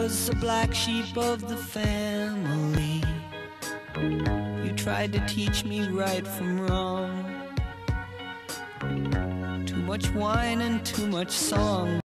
was the black sheep of the family. You tried to teach me right from wrong. Too much wine and too much song.